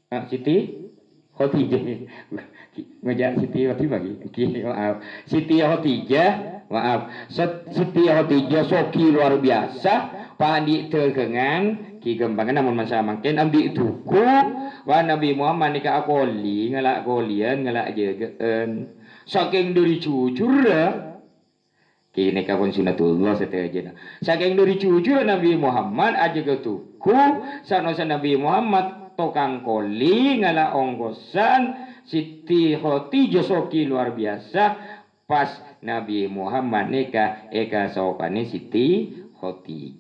Siti Khadijah. Ngejak Siti Khadijah bagi. Maaf. Siti Khadijah, maaf. Siti Khadijah soki luar biasa. Pandi tegengan ki gembangan namun masa makin ambil tuku wa Nabi Muhammad nikah akoli ngelak kolian ngelak jegen saking dari jujur kini kawan sunatullah setelah saking dari jujur Nabi Muhammad aja ke tuku sanosa Nabi Muhammad tokang koli ngelak ongkosan Siti Khadijah soki luar biasa pas Nabi Muhammad nikah eka sopane Siti Khadijah.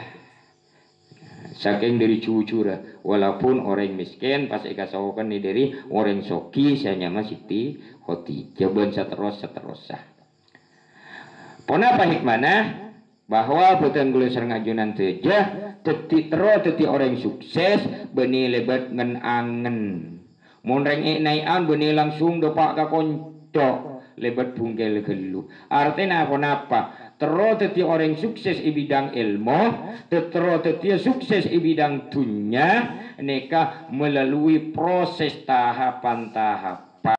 Saking dari jujur walaupun orang miskin pas eka sawokan ni dari orang soki saya nyama Siti Khadijah ben seterusah. Ponapa hikmana bahwa betul gula serang ajunan tejah teti orang sukses beni lebat ngen angen mun reng naian beni langsung depak ka konco lebat bungkel gelu artinya apa terus teti orang sukses di bidang ilmu, terus teti sukses di bidang dunia, nikah melalui proses tahapan-tahapan.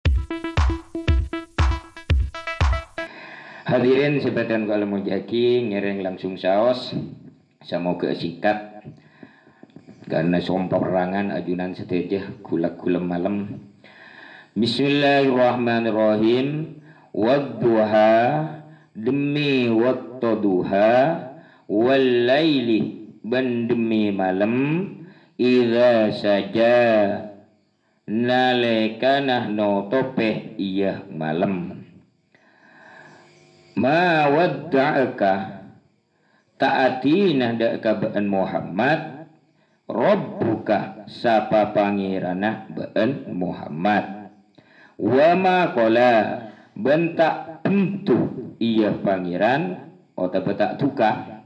Hadirin sebadan kalau mau jaki ngereng langsung saos, semoga sikat karena sompok perangan ajunan setejah kulak-kulam malam. Bismillahirrahmanirrahim. Wadduha demi waktu duha wal laili ben demi malam idza saja nalekana no topeh iya malam ma wadda'aka ta'atina da'aka ba'an Muhammad rabbuka sapa pangirana ba'an Muhammad wa ma qala bentak tentu iya pangeran atau betak tuka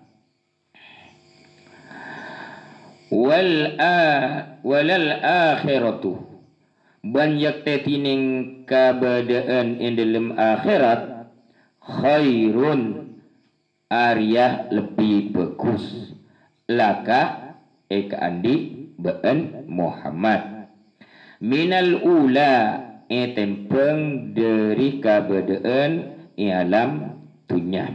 walal akhiratu banyak tetining kabadaan in dalam akhirat khairun arya lebih bagus laka eka andi ba'an Muhammad minal ula tempeng dari kabadaan alam dunia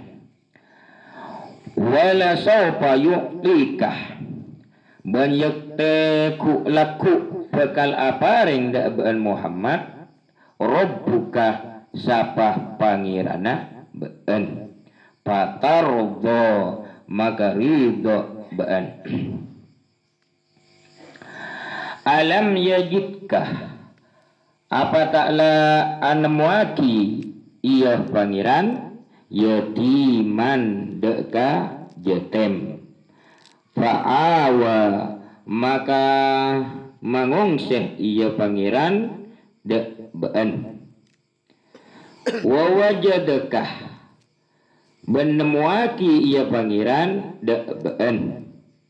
wala sawfa yu'tika banyak teku laku bekal aparing da'baan Muhammad rabbuka sapa pangirana ba'an patardo maka ridho ba'an alam yajidkah apa taklah anemwaki iya pangeran yatiman deka jetem fa'awa maka mangungseh iya pangeran dek baan wawajadakah benemuaki iya pangeran dek baan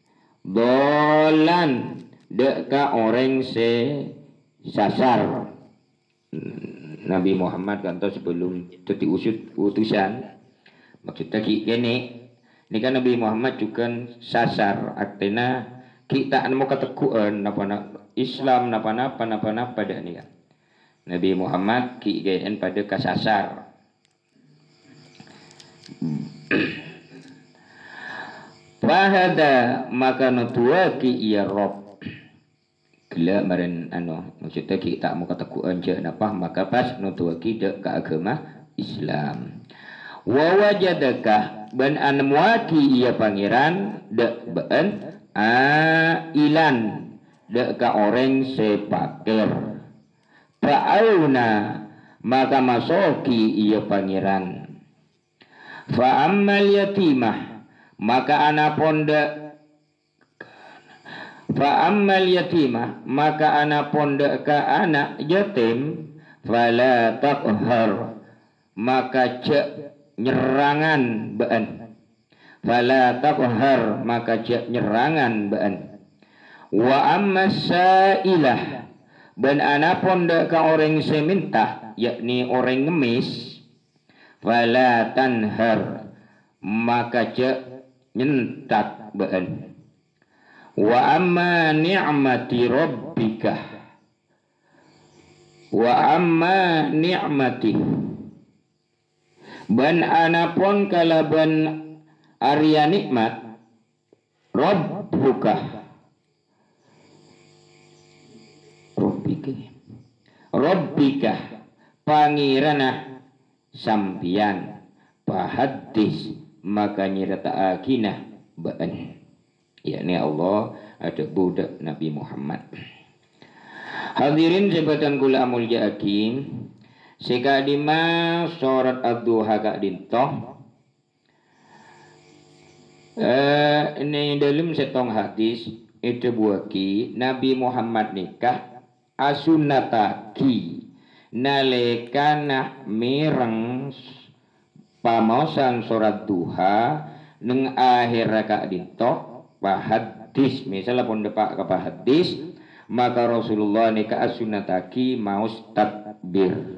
dolan deka orang se sasar Nabi Muhammad kanto sebelum teti utusan maksudnya gini ini kan Nabi Muhammad juga sasar artinya kita mau keteguhan napa Islam napa dah ni kan Nabi Muhammad kian pada kasasar wahada maka nutua ki iya rob gila maren maksudnya kita mau kata Quran je napa maka pas nutua kita ke agama Islam wa wajadaka ban anmuaki iya pangeran dek baan ilan dek ka orang sepakir fa'auna maka masoki iya pangeran fa ammal yatimah maka ana ponda fa ammal yatimah maka ana ponda ka anak yatim fala taqhar maka cek nyerangan baan fala taqhar maka cek nyerangan baan wa amma sailah ban ana ponda ka orang seminta yakni orang ngemis fala tanhar maka cek nyentak baan wa amma ni'mati rabbika Wa amma ni'mati ban anapun kalaban arya nikmat rabbuka rabbika pangirana sampian pahadis maka nyerita akinah ba'an yakni Allah ada budak Nabi Muhammad. Hadirin jabatan kula amulya akim sekadima surat ad-duha kak dintoh ini dalam setong hadis itu buaki Nabi Muhammad nikah asunataki nalekana mireng pamosan surat duha neng akhir rakaat dinto pahadis misalnya pun depak ke pahadis maka Rasulullah nikah asunataki maus takbir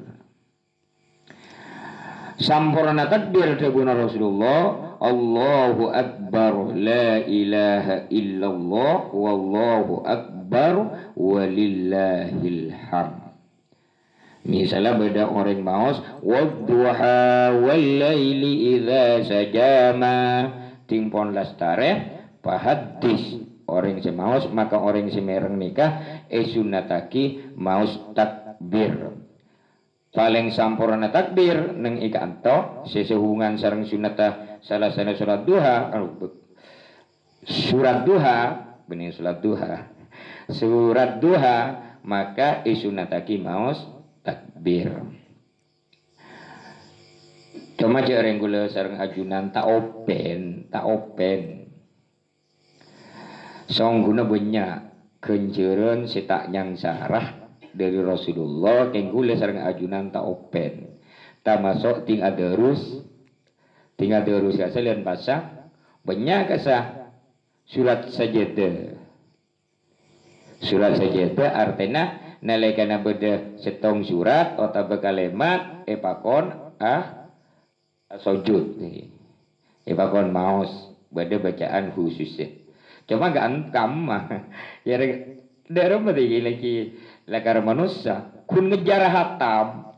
sampurna takbir daguna Rasulullah Allahu Akbar la ilaha illallah wallahu akbar walillahil hamd. Misalnya beda orang maus wadduha wal laili idza sajama timpon lastare pahadis orang semaus maka orang semereng nikah sunataki maus takbir paling sampurna takbir neng ikanto sesehungan sareng sunatah salah surat duha benih surat duha maka isunataki maus takbir cuma jarang gula sareng ajunan tak open songguna banyak kenjeren setak nyang sarah dari Rasulullah kenggule sareng ajunan tak open tak masuk tinggal terus kasalian pasang banyak kasah surat sajadah artinya nalekana beda setong surat atau bekalemat epakon sujud epakon maus beda bacaan khususnya cuma gak mah ya darah mati lagi lakar manusia kun ngejar hatam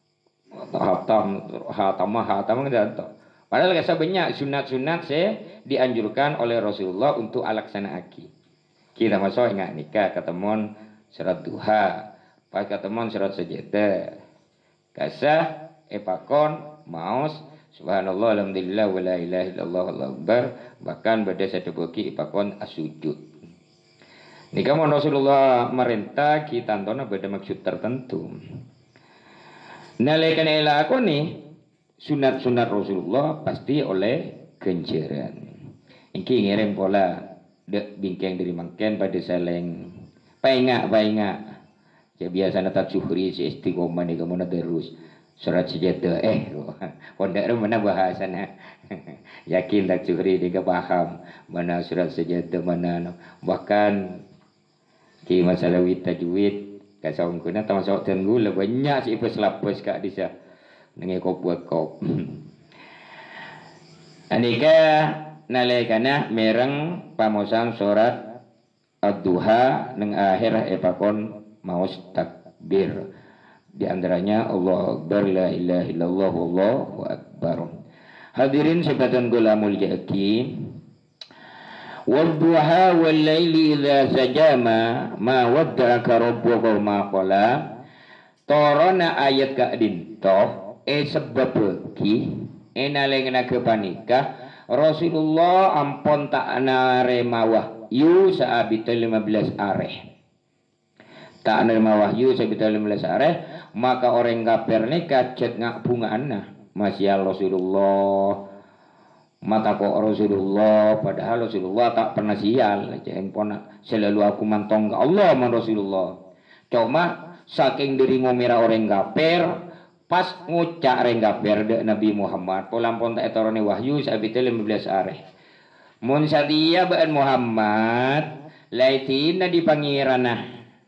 padahal kasa banyak sunat-sunat saya dianjurkan oleh Rasulullah untuk alaksana aki kita masuk ingat nikah ketemuan surat duha pas ketemuan surat sajadah kasa epakon maus subhanallah alhamdulillah wa la ilaha illallah Allahu akbar bahkan pada satu buki epakon asujud nikah mohon Rasulullah merintah kita tonton pada maksud tertentu nalekan ela aku nih sunat-sunat Rasulullah pasti oleh kenceran iki ngirim pola dek bingkeng dari mangken pada saleng painga ya biasa nata syuhri si istiqomah nih kamu terus surat sajadah kondak mana bahasana yakin tak syuhri dia paham mana surat sajadah mana bahkan ki masalah wit tajwid kasong kuna termasuk tenggul banyak si peselapus kak disa dengan kop anika nalekana mereng pamosan surat ad-duha neng akhir epakon maus takbir di antaranya Allah akbar la ilaha illallah wallahu akbar. Hadirin sebatan gulamul yakin wadduha wal laili idza sajama ma wadda'aka rabbuka ma qala torona ayat ka dintoh sebab ki nalengna kepanika Rasulullah ampon tak narema wahyu saabital 15 areh tak narema wahyu saabital 15 areh maka orang kafir ni kacet ngak bungaanna masya Rasulullah mata kok Rasulullah padahal Rasulullah tak pernah sial selalu aku mantong ke Allah man Rasulullah cuma saking diri ngomira orang kafir pas ngucak orang kafir de Nabi Muhammad polampon tak etorone wahyu sabitul 15 areh mun sadia baan Muhammad laitina di pangirana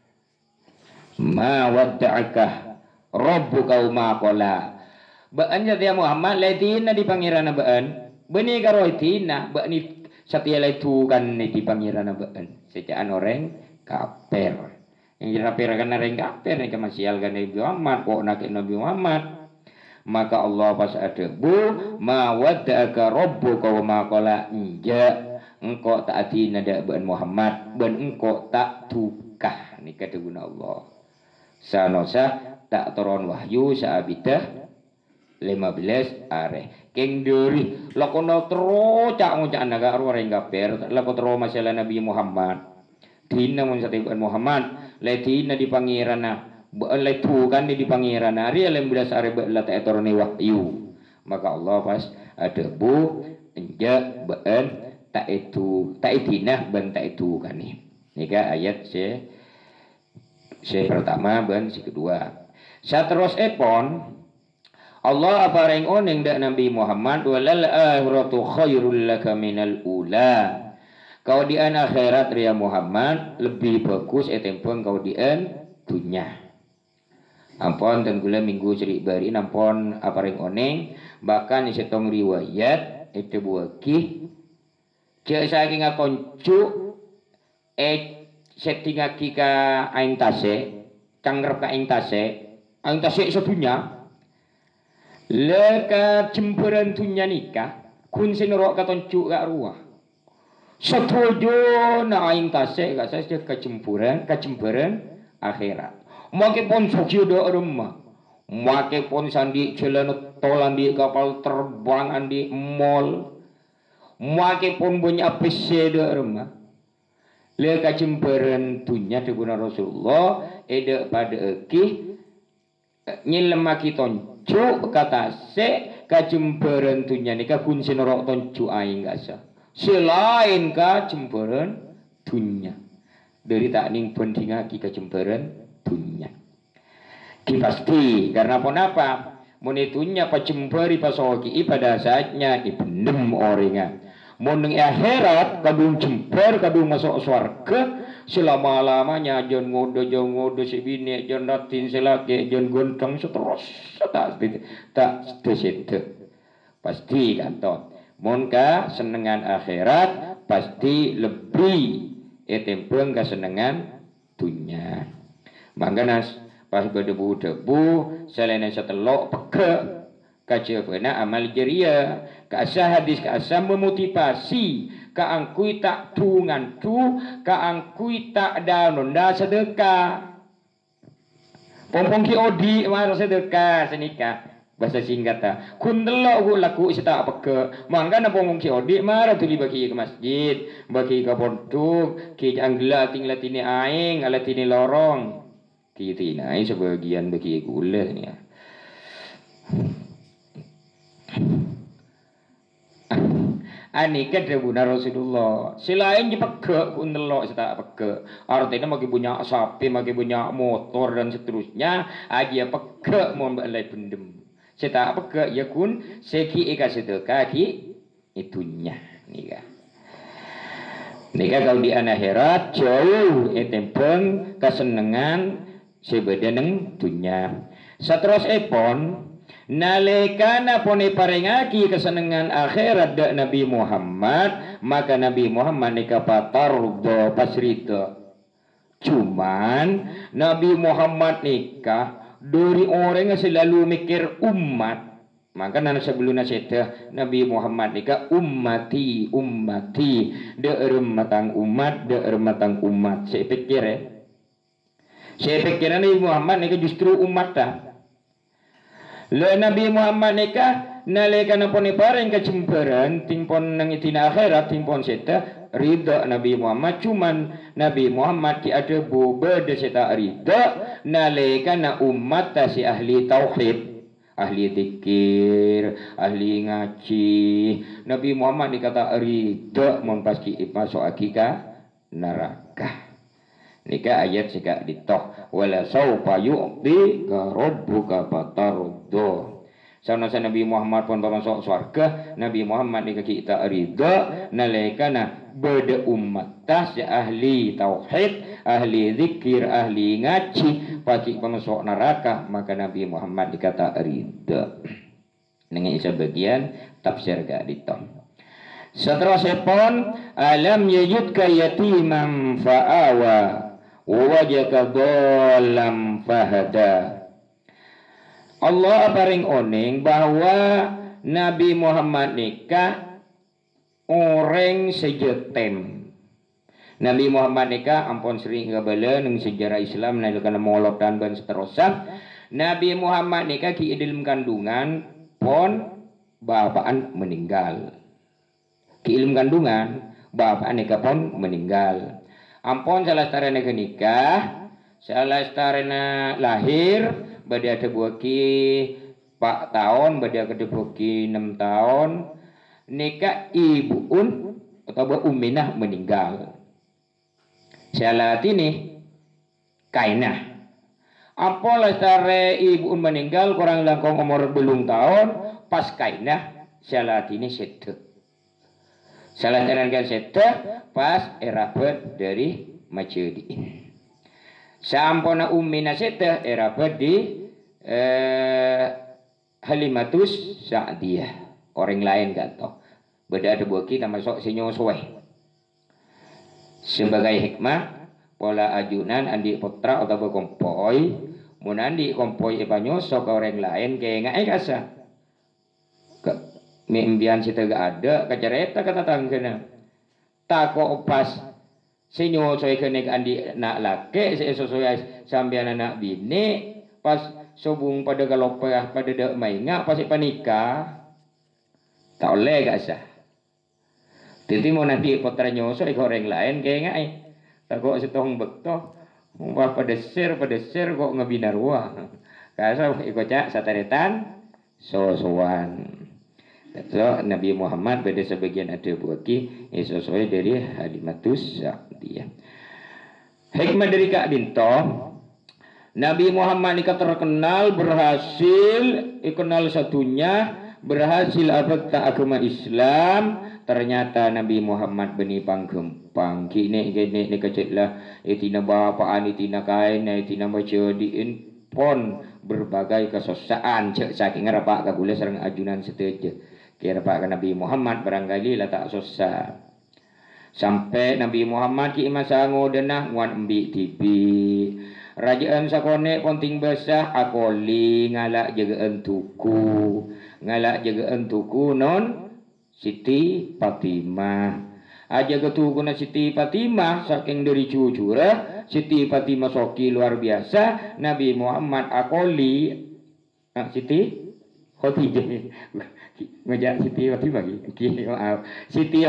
ma wadda'aka rabbuka ma qala baan sadia Muhammad laitina di pangirana baan beni karo itina bani satia laitu kan di pangirana baan sejaan orang kafir Yang rapirakan na ring kafir ni kamasial kan Nabi Muhammad kok nak Nabi Muhammad. Maka Allah pas adebu ma wadda'aka rabbuka wa ma qala inja engkau taati nada ban Muhammad ban engkau tak tukah ni kata guna Allah. Sanosa tak turun wahyu saabidah 15 are keng duri lakono tero cak ngucak naga arwah ring kafir lako tero masalah Nabi Muhammad dina mun sate Muhammad letina di pangirana le tu kan di pangirana ari 15 are la tak turun wahyu maka Allah pas ada bu enja ben tak itinah ben tak itu kan ni nika ayat se pertama ben si kedua saterus epon Allah apareng oneng dak Nabi Muhammad walal akhiratu khairul laka minal ula. Kau di an akhirat ya Muhammad lebih bagus etempon kau di an dunya. Ampun tenggula minggu cerik bari nampon apareng oneng bahkan setong riwayat itu buaki cek saking akoncu settingaki ka aing tase cangrep ka aing tase sedunya leka cemperan tunya nikah kun sinurok katoncu gak ruah setuju na aing tase gak saya kecempuran akhirat make pon sokio do rumah make pon sandi jalan tolan di kapal terbang andi mall make pon punya PC do rumah leka cemperan tunya dibuna Rasulullah ede pada ekih nyilemaki toncu kata se kacemperan tunya nika kun sinorok toncu aing gasa selain kacemperan tunya dari tak ning pendingaki kacemperan tunya ki pasti karena apa monitunya pacemperi pasoki pada saatnya dipendem orengan mon ning akhirat kadung cemper kadung masuk surga selama-lamanya jon ngodo si bini jon ratin selake jon gontong seterus tak situ pasti kanton monka senengan akhirat pasti lebih etempeng kesenengan dunya mangganas pas debu selain setelok peke kacefena amal jeria kaasa hadis kaasa memotivasi kaangkui tak tungan tu kaangkui tak danonda sedekah pompong ki odi mar sedekah senika bahasa singkata kun delok laku sita peke mangga na pompong ki odi mar tuli bagi ke masjid bagi ke pondok ki anggla tinglatini aing alatini lorong ki tinai sebagian bagi gula ni ya Anika debuna Rasulullah selain dipeke kundelok seta peke artinya maki punya sapi maki punya motor dan seterusnya aja peke mau balai pendem seta peke ya kun seki eka sedekah ki itunya nika kalau di akhirat jauh etempeng kesenengan sebedeneng dunya saterus epon nalekana pone parengaki kesenangan akhirat dak Nabi Muhammad maka Nabi Muhammad nika patardo pasrito cuman Nabi Muhammad nikah dari orang yang selalu mikir umat maka nana sebelumnya setah Nabi Muhammad nikah ummati dak rematang umat saya pikir Nabi Muhammad nikah justru umat dah le Nabi Muhammad nikah nalika napon pareng kecemperan timpon nang itina akhirat timpon seta ridha Nabi Muhammad cuman Nabi Muhammad ki ada beda seta ridha nalika na umat si ahli tauhid ahli zikir ahli ngaji Nabi Muhammad dikata ridha mon pas ki masuk akika neraka nika ayat sika ditoh wala saufa yu'ti ka rabbuka fataruddo sanasa Nabi Muhammad pun masuk surga Nabi Muhammad nika kita ridha nalekana beda umat tas ahli tauhid ahli zikir ahli ngaji pasti masuk neraka maka Nabi Muhammad dikata ridha dengan isa bagian tafsir gak ditoh setelah sepon alam yajudka yatiman fa'awa wajaka dolam fahada. Allah paring oning bahwa Nabi Muhammad nikah orang sejetem. Nabi Muhammad nikah ampun sering ngabala nang sejarah Islam nalika molok dan ban seterusnya. Nabi Muhammad nikah ki dalam kandungan pon bapaan meninggal. Ki ilmu kandungan bapaan nikah pon meninggal. Ampun salah starana nikah, salah starana lahir, badi ada buaki 4 tahun, badi ada buaki 6 tahun. Nikah ibuun atau Umminah meninggal. Salat ini kainah. Apa lestare ibu meninggal kurang langkong umur belum tahun pas kainah salat ini sedek. Salat kan sedek pas erabat dari Majdiin. Sampona Umminah sedek erabat di Halimatus Sa'diyah. Orang lain gak tahu. Beda ada buah kita masuk sinyosoeh. Sebagai hikmah pola ajunan andi putra atau berkompoi mun andi kompoi ipanyosok ke orang lain kayak ngai kasa ke mimbian sita gak ada kacareta kata tanggena tako pas sinyosoe kene andi nak lake sesuai sambian anak bini pas sobung pada galopah pada dak mainga pas panikah tak oleh gak sah. Titi mau nanti putra nyoso ke orang lain kayak ngai. Tak kok setong bekto. Wah pada ser kok ngebinarwa. Kasa ikocak sataretan sosowan. So Nabi Muhammad pada sebagian ada buaki sesuai dari Halimatus Sa'diyah. Hikmah dari Kak Binto. Nabi Muhammad ini terkenal berhasil ikenal satunya berhasil abad tak agama Islam. Ternyata Nabi Muhammad beni panggempang kini kecillah itina bapaan itina kain itina Majdiin pon berbagai kesosaan cek saking ngerapak kagula sareng ajunan seteja kira pak Nabi Muhammad barangkali lah tak susah sampai Nabi Muhammad ki masa ngodenah nguan embi tibi rajaan sakone ponting basah akoli ngalak jagaan tuku non Siti Fatimah aja ketuguna Siti Fatimah saking dari jujura Siti Fatimah soki luar biasa Nabi Muhammad akoli Siti Khadijah ngejak Siti Fatimah maaf Siti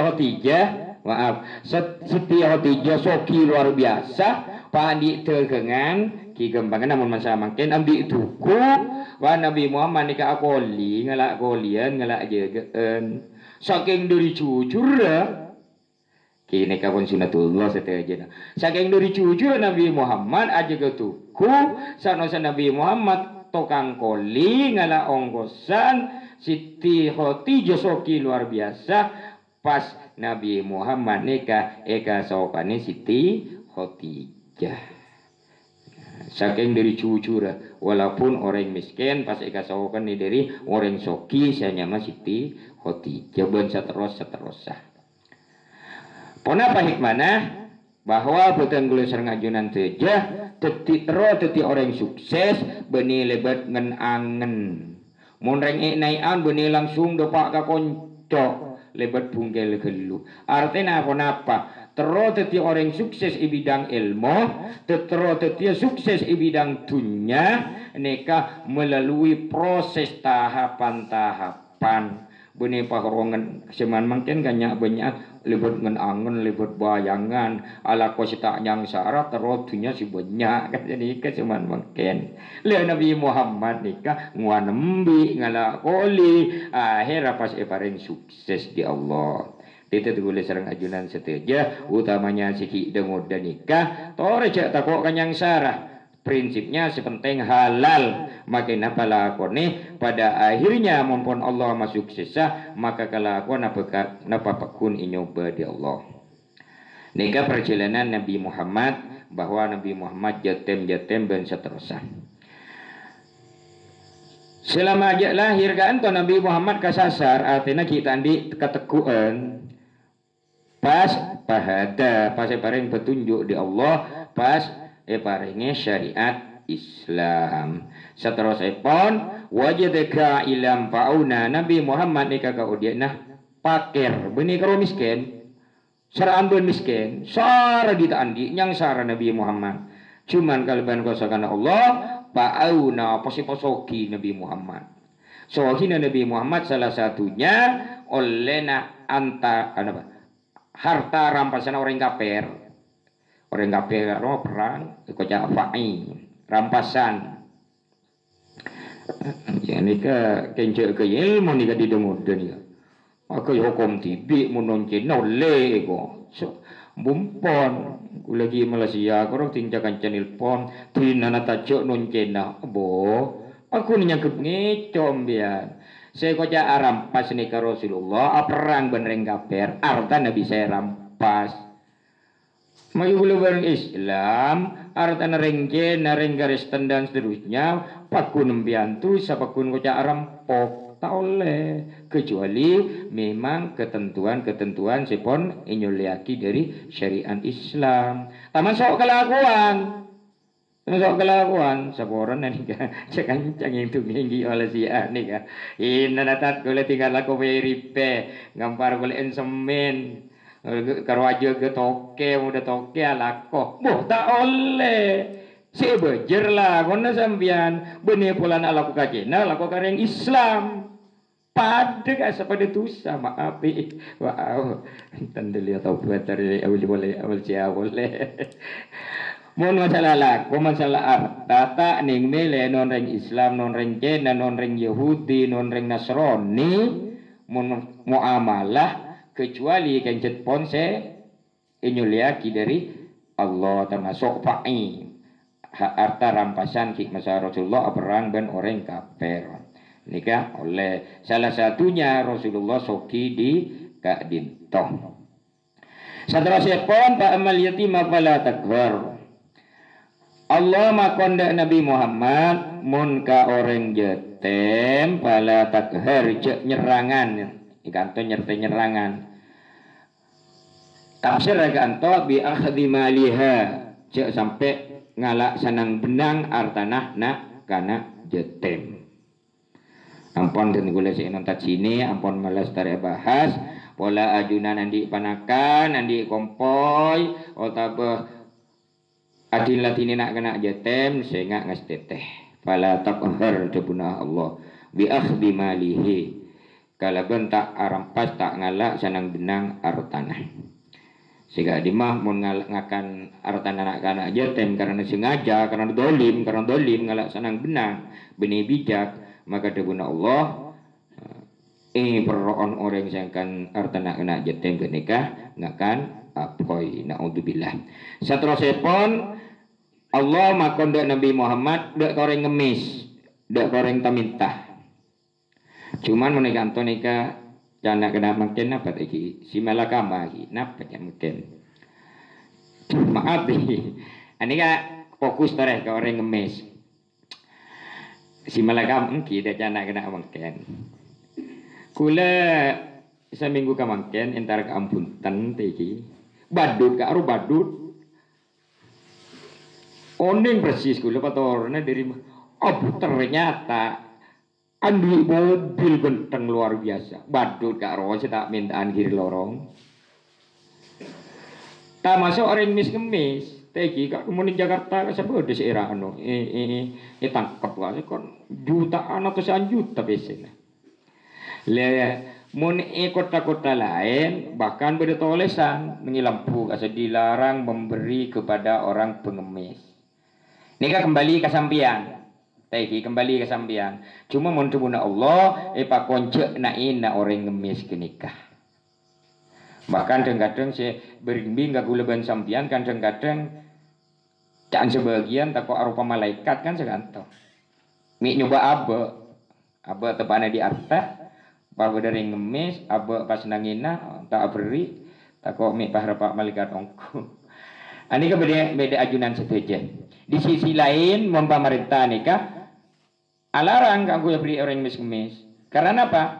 Khadijah soki luar biasa pandi tegengan ki gembangan namun masa makin ambil tuku wa Nabi Muhammad nikah akoli ngalak kolian ngalak jagaan saking dari jujur kini kapan sunatullah setelah saking dari jujur Nabi Muhammad aja ketuku sanosa Nabi Muhammad tokang koli ngala onggosan Siti Khadijah soki luar biasa pas Nabi Muhammad nikah eka sopane Siti Khadijah saking dari jujur walaupun orang miskin pas eka sokan ni dari orang soki saya nyama Siti Khadijah ben seterusnya. Ponapa hikmana bahwa boten gula sareng ajunan tejah teti orang sukses beni lebat ngen angen. Mun reng naian beni langsung dopak ka konco lebat bungkel gelu. Artinya apa? Terus teti orang sukses di bidang ilmu, terus teti sukses di bidang dunia, neka melalui proses tahapan-tahapan. Beni pahorongan seman mungkin banyak lebut ngen angen lebut bayangan ala ko sita nyang syarat terodunya si banyak kan jadi ke seman mungkin le Nabi Muhammad nikah nguanembi ngala koli akhir pas paring sukses di Allah itu boleh sareng ajunan seteja utamanya siki dengo dan nikah tore cek takok kanyang sarah prinsipnya sepenting halal makin apa lakone pada akhirnya mumpun Allah masuk sesah maka kelakuan apa pekun inyoba di Allah nikah perjalanan Nabi Muhammad bahwa Nabi Muhammad jatem dan seterusnya selama aja lahir kan to Nabi Muhammad kasasar artinya kita di keteguhan pas pahada pas paring petunjuk di Allah pas paringe syariat Islam. Saterusipun wajadaka ilam fauna Nabi Muhammad nika kaudiana pakir benih karo miskin. Saraan ben miskin, sara ditaandi nyang sara Nabi Muhammad. Cuman kalban kosakan Allah, pauna posi-posoki Nabi Muhammad. Sohina Nabi Muhammad salah satunya olehna harta rampasan orang kafir. Orang kafir karo perang kocak fa'i, rampasan. Ya nika kence ke ilmu nika didemuden ya. Maka hukum tibi munoncen nole ego. So, bumpon lagi Malaysia korang tinjakan channel pon tinana tajuk noncena bo aku nyangkut ngecom biar saya koja arampas nih ke Rasulullah perang benereng kafir arta nabi saya rampas mai hulu bareng Islam arta narengje nareng garis dan seterusnya pakun membiantu sapakun koja arampok tak oleh kecuali memang ketentuan sepon inyoliaki dari syariat Islam. Taman sok kelakuan saporan nih kan cekancang itu minggi oleh si nih kan ina natat kule tinggal laku beripe ngampar kule ensemen karo aja ke toke muda toke alako boh tak oleh si bejer lah kona sambian benih pulan alaku kajena laku kareng Islam pada asa pada tusa maafi wow tandeli atau buat dari awal siapa boleh mon masalah laku masalah artata ning mele non reng Islam non reng Cina non reng Yahudi non reng Nasrani mon muamalah kecuali kencet ponse inyuliaki dari Allah termasuk fa'i harta rampasan ki masa Rasulullah perang dan orang kafir nikah oleh salah satunya Rasulullah soki di Kak Dintoh. Satrasipun Pak Amal Yatimah fala takbar. Allah makonda Nabi Muhammad mun ka orang jetem fala takhar cek nyerangan ikanto nyerte nyerangan. Tafsir ikanto bi akhdhi maliha cek sampai ngalak sanang benang artanah nak kana jetem. Ampun dan gula si nontat sini, ampun malas tarik bahas, pola ajunan andi panakan, andi kompoi, otabah adil latini nak kena jetem, sehingga ngasteteh. Fala takhar jabunah Allah, bi akhdi malihi. Kalau bentak arampas tak ngalak sanang benang artanah. Sehingga dimah mun ngakan artanah nak kena jetem karena sengaja, karena dolim ngalak sanang benang, benih bijak. Maka deguna Allah perroon orang yang kan artana kena jetem kenikah ngakan apoi naudzubillah. Satrosipun Allah makon dak Nabi Muhammad dak koreng ngemis dak koreng tamintah cuman menikah antonika jana kena mungkin apa iki si malakama iki napa ya mungkin maaf nih anika fokus tareh ke orang ngemis si malakam engki dak jana kena mungkin kula seminggu kamangken entar ke ampunten iki badut ka aru badut oning persis kula patorna dari ternyata andi mobil genteng luar biasa badut ka aru tak mintaan kiri lorong tak masuk orang mis-kemis teki kak kemudian Jakarta sebut di daerah anu tangkap lah kon jutaan atau sean juta biasanya le mun kota-kota lain bahkan beda tulisan mengilampu kasa dilarang memberi kepada orang pengemis nikah kembali ke sampian teki kembali ke sampian cuma mun tubuna Allah pak konce na ina orang ngemis ke nikah bahkan kadang-kadang saya berimbing gak guleban sampian kadang-kadang jangan sebagian takut arupa malaikat kan seganto mi nyoba abe tepana di arta baru dari ngemis abe pas nangina tak beri takut mi paharapa malaikat ongku ani beda ajunan setuju di sisi lain pemerintah nikah alarang kanggo beri orang ngemis karena apa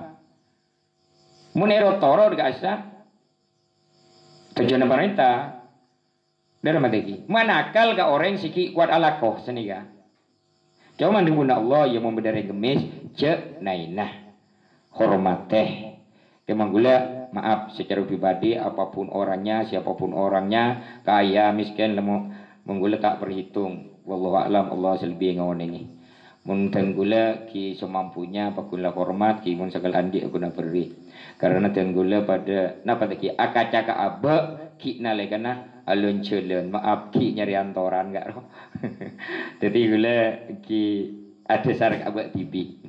munero toro gak asa tujuan pemerintah Dari mateki. Manakal ka orang siki kuat alakoh seniga. Cuma diguna Allah yang membedari gemis cek nainah hormateh. Kemang gula maaf secara pribadi apapun orangnya siapapun orangnya kaya miskin lemu menggula tak berhitung. Wallahu a'lam Allah selebih ngawon ini. Mun tenggula ki semampunya pakula hormat ki mun sakal andi aku nak beri. Karena tenggula pada napa ki akacaka abe ki nalekana alun celen maaf ki nyari antoran gak roh. Jadi gula ki ada sarak abak tibi.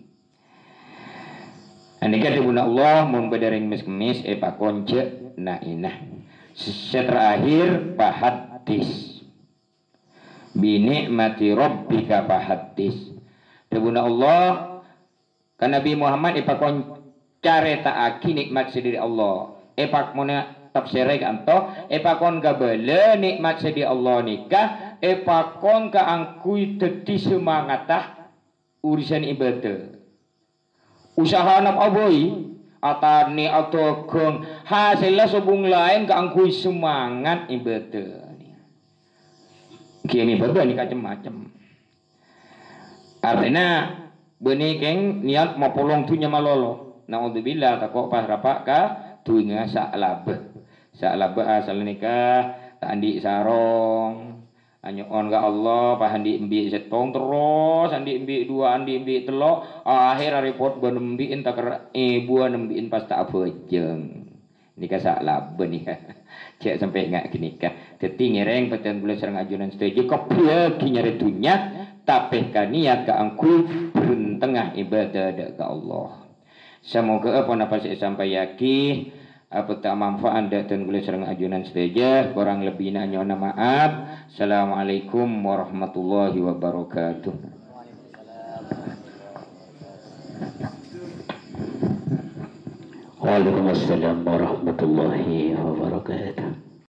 Andika dibuna Allah mun bedereng mis-kemis pak konce nah inah. Terakhir bahadis. Binikmati rabbika bahadis. Dibuna Allah kan Nabi Muhammad pak kon careta aki nikmat sendiri Allah. Pak muna tafsirnya kanto pakon gabele nikmat sedi Allah nikah pakon ka angkui teti semangatah urusan ibadah usaha anak aboy atani atau gong hasilnya sobung lain ka angkui semangat ibadah kiami ibadah nikah macam-macam artinya benih keng niat mau polong tunya malolo naudzubillah takok pas rapak ka tuinga sak labah asal nikah tak andi sarong anyoon ka Allah pa andi embi setong terus andi embi dua andi embi telok akhir report benembiin tak ibu nembiin pas tak bojeng nikah sak labah nikah cek sampai ngak nikah teti ngereng peten bulan serang ajunan setuju kepiye nyari dunya tapi ka niat ka angku berentengah ibadah ka Allah semoga apa napa saya sampai yakin apa tak manfaat dan gula serang ajunan setuju kurang lebih nanya maaf. Assalamualaikum warahmatullahi wabarakatuh. Waalaikumsalam warahmatullahi wabarakatuh.